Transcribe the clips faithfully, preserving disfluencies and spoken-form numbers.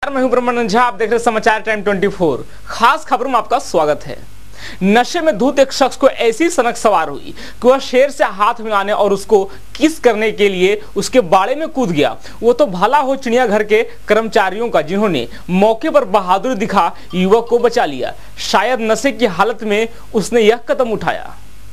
मैं हूं ब्रह्मानंद झा, आप देख रहे हैं समाचार टाइम चौबीस। खास खबर में आपका स्वागत है। नशे में धुत एक शख्स को ऐसी सनक सवार हुई कि वह शेर से हाथ मिलाने और उसको किस करने के लिए उसके बाड़े में कूद गया। वो तो भला हो चिड़ियाघर के कर्मचारियों का, जिन्होंने मौके पर बहादुरी दिखा युवक को बचा लिया। शायद नशे की हालत में उसने यह कदम उठाया।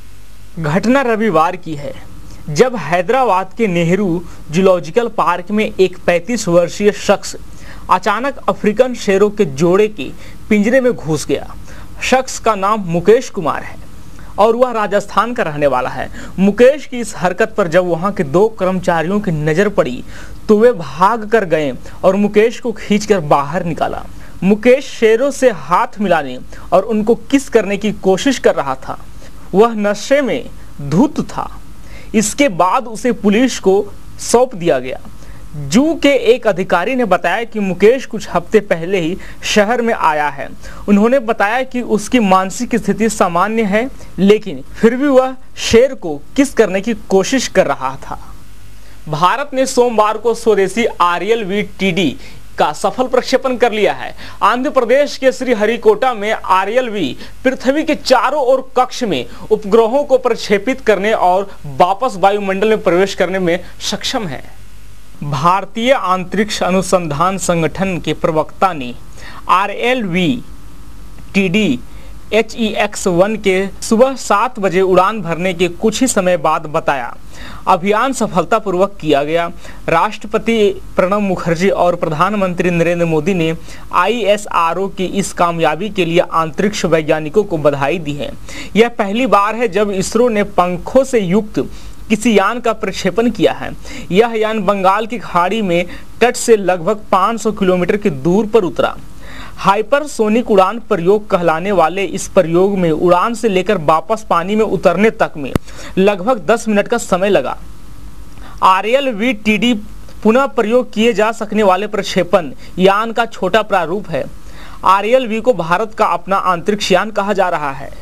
घटना रविवार की है, जब हैदराबाद के नेहरू जूलॉजिकल पार्क में एक पैंतीस वर्षीय शख्स अचानक अफ्रीकन शेरों के जोड़े के पिंजरे में घुस गया। शख्स का नाम मुकेश कुमार है और वह राजस्थान का रहने वाला है। मुकेश की इस हरकत पर जब वहां के दो कर्मचारियों की नजर पड़ी तो वे भाग कर गए और मुकेश को खींचकर बाहर निकाला। मुकेश शेरों से हाथ मिलाने और उनको किस करने की कोशिश कर रहा था। वह नशे में धुत था। इसके बाद उसे पुलिस को सौंप दिया गया। जू के एक अधिकारी ने बताया कि मुकेश कुछ हफ्ते पहले ही शहर में आया है। उन्होंने बताया कि उसकी मानसिक स्थिति सामान्य है, लेकिन फिर भी वह शेर को किस करने की कोशिश कर रहा था। भारत ने सोमवार को स्वदेशी R L V T D का सफल प्रक्षेपण कर लिया है। आंध्र प्रदेश के श्रीहरिकोटा में आर एल वी पृथ्वी के चारों ओर कक्ष में उपग्रहों को प्रक्षेपित करने और वापस वायुमंडल में प्रवेश करने में सक्षम है। भारतीय अंतरिक्ष अनुसंधान संगठन के प्रवक्ता ने R L V T D H E X one के सुबह सात बजे उड़ान भरने के कुछ ही समय बाद बताया, अभियान सफलतापूर्वक किया गया। राष्ट्रपति प्रणब मुखर्जी और प्रधानमंत्री नरेंद्र मोदी ने आई एस आर ओ की इस कामयाबी के लिए अंतरिक्ष वैज्ञानिकों को बधाई दी है। यह पहली बार है जब इसरो ने पंखों से युक्त किसी यान का प्रक्षेपण किया है। यह यान बंगाल की खाड़ी में तट से लगभग पाँच सौ किलोमीटर की दूर पर उतरा। हाइपरसोनिक उड़ान प्रयोग कहलाने वाले इस प्रयोग में उड़ान से लेकर वापस पानी में उतरने तक में लगभग दस मिनट का समय लगा। R L V T D पुनः प्रयोग किए जा सकने वाले प्रक्षेपण यान का छोटा प्रारूप है। आर एल वी को भारत का अपना अंतरिक्ष यान कहा जा रहा है।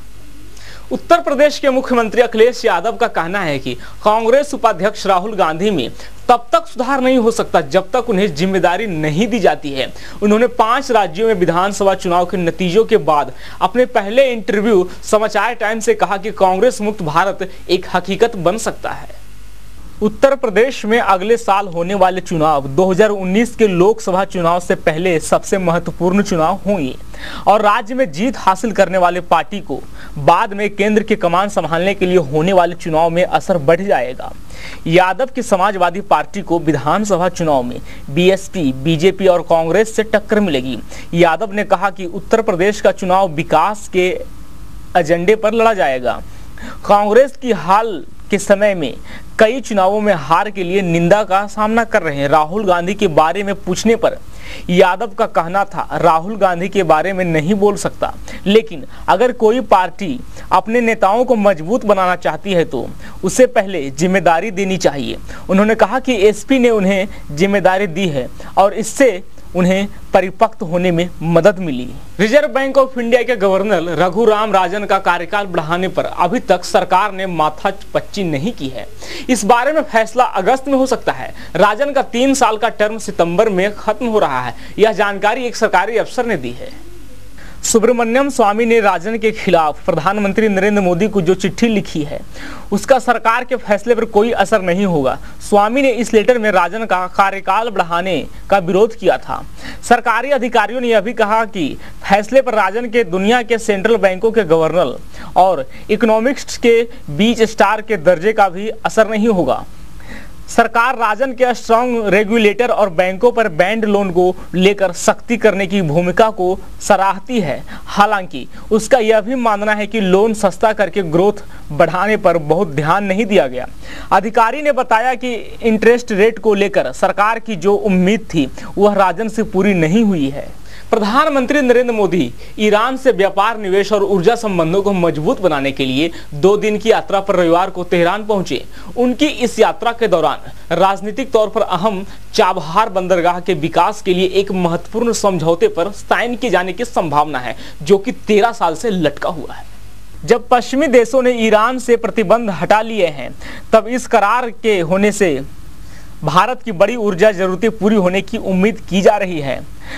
उत्तर प्रदेश के मुख्यमंत्री अखिलेश यादव का कहना है कि कांग्रेस उपाध्यक्ष राहुल गांधी में तब तक सुधार नहीं हो सकता जब तक उन्हें जिम्मेदारी नहीं दी जाती है। उन्होंने पांच राज्यों में विधानसभा चुनाव के नतीजों के बाद अपने पहले इंटरव्यू समाचार टाइम्स से कहा कि कांग्रेस मुक्त भारत एक हकीकत बन सकता है। उत्तर प्रदेश में अगले साल होने वाले चुनाव दो हज़ार उन्नीस के लोकसभा चुनाव से पहले सबसे महत्वपूर्ण चुनाव होंगे और राज्य में जीत हासिल करने वाले पार्टी को बाद में केंद्र की कमान संभालने के लिए होने वाले चुनाव में असर बढ़ जाएगा। यादव की समाजवादी पार्टी को विधानसभा चुनाव में B S P, B J P और कांग्रेस से टक्कर मिलेगी। यादव ने कहा कि उत्तर प्रदेश का चुनाव विकास के एजेंडे पर लड़ा जाएगा। कांग्रेस की हाल के समय में कई चुनावों में हार के लिए निंदा का सामना कर रहे हैं। राहुल गांधी के बारे में पूछने पर यादव का कहना था, राहुल गांधी के बारे में नहीं बोल सकता, लेकिन अगर कोई पार्टी अपने नेताओं को मजबूत बनाना चाहती है तो उसे पहले जिम्मेदारी देनी चाहिए। उन्होंने कहा कि एस पी ने उन्हें जिम्मेदारी दी है और इससे उन्हें परिपक्व होने में मदद मिली। रिजर्व बैंक ऑफ इंडिया के गवर्नर रघुराम राजन का कार्यकाल बढ़ाने पर अभी तक सरकार ने माथापच्ची नहीं की है। इस बारे में फैसला अगस्त में हो सकता है। राजन का तीन साल का टर्म सितंबर में खत्म हो रहा है। यह जानकारी एक सरकारी अफसर ने दी है। सुब्रमण्यम स्वामी ने राजन के खिलाफ प्रधानमंत्री नरेंद्र मोदी को जो चिट्ठी लिखी है उसका सरकार के फैसले पर कोई असर नहीं होगा। स्वामी ने इस लेटर में राजन का कार्यकाल बढ़ाने का विरोध किया था। सरकारी अधिकारियों ने यह भी कहा कि फैसले पर राजन के दुनिया के सेंट्रल बैंकों के गवर्नर और इकोनॉमिक्स के बीच स्टार के दर्जे का भी असर नहीं होगा। सरकार राजन के स्ट्रॉन्ग रेगुलेटर और बैंकों पर बैंड लोन को लेकर सख्ती करने की भूमिका को सराहती है। हालांकि उसका यह भी मानना है कि लोन सस्ता करके ग्रोथ बढ़ाने पर बहुत ध्यान नहीं दिया गया। अधिकारी ने बताया कि इंटरेस्ट रेट को लेकर सरकार की जो उम्मीद थी वह राजन से पूरी नहीं हुई है। प्रधानमंत्री नरेंद्र मोदी ईरान से व्यापार, निवेश और ऊर्जा संबंधों को मजबूत बनाने के लिए दो दिन की यात्रा पर रविवार को तेहरान पहुंचे। उनकी इस यात्रा के दौरान राजनीतिक तौर पर अहम चाबहार बंदरगाह के विकास के लिए एक महत्वपूर्ण समझौते पर साइन किए जाने की संभावना है, जो कि तेरह साल से लटका हुआ है। जब पश्चिमी देशों ने ईरान से प्रतिबंध हटा लिए हैं, तब इस करार के होने से भारत की बड़ी ऊर्जा जरूरतें पूरी होने की उम्मीद की जा रही है।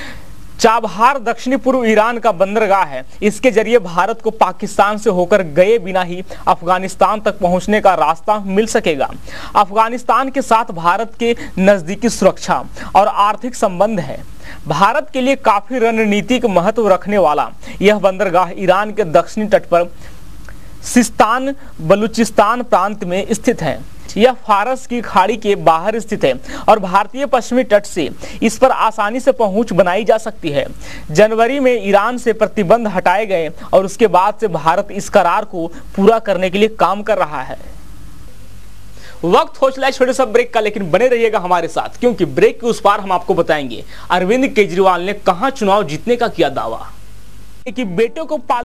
चाबहार दक्षिणी पूर्व ईरान का बंदरगाह है। इसके जरिए भारत को पाकिस्तान से होकर गए बिना ही अफगानिस्तान तक पहुंचने का रास्ता मिल सकेगा। अफगानिस्तान के साथ भारत के नजदीकी सुरक्षा और आर्थिक संबंध है। भारत के लिए काफी रणनीतिक महत्व रखने वाला यह बंदरगाह ईरान के दक्षिणी तट पर सिस्तान बलूचिस्तान प्रांत में स्थित है। यह फारस की खाड़ी के बाहर स्थित है और भारतीय पश्चिमी तट से इस पर आसानी से पहुंच बनाई जा सकती है। जनवरी में ईरान से प्रतिबंध हटाए गए और उसके बाद से भारत इस करार को पूरा करने के लिए काम कर रहा है। वक्त हो चला है छोटे सा ब्रेक का, लेकिन बने रहिएगा हमारे साथ, क्योंकि ब्रेक के उस पार हम आपको बताएंगे अरविंद केजरीवाल ने कहां चुनाव जीतने का किया दावा कि बेटे को